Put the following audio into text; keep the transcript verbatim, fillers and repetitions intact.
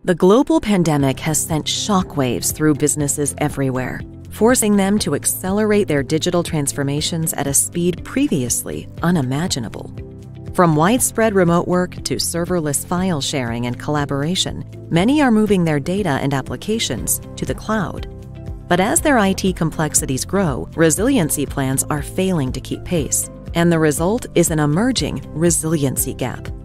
The global pandemic has sent shockwaves through businesses everywhere, forcing them to accelerate their digital transformations at a speed previously unimaginable. From widespread remote work to serverless file sharing and collaboration, many are moving their data and applications to the cloud. But as their I T complexities grow, resiliency plans are failing to keep pace, and the result is an emerging resiliency gap.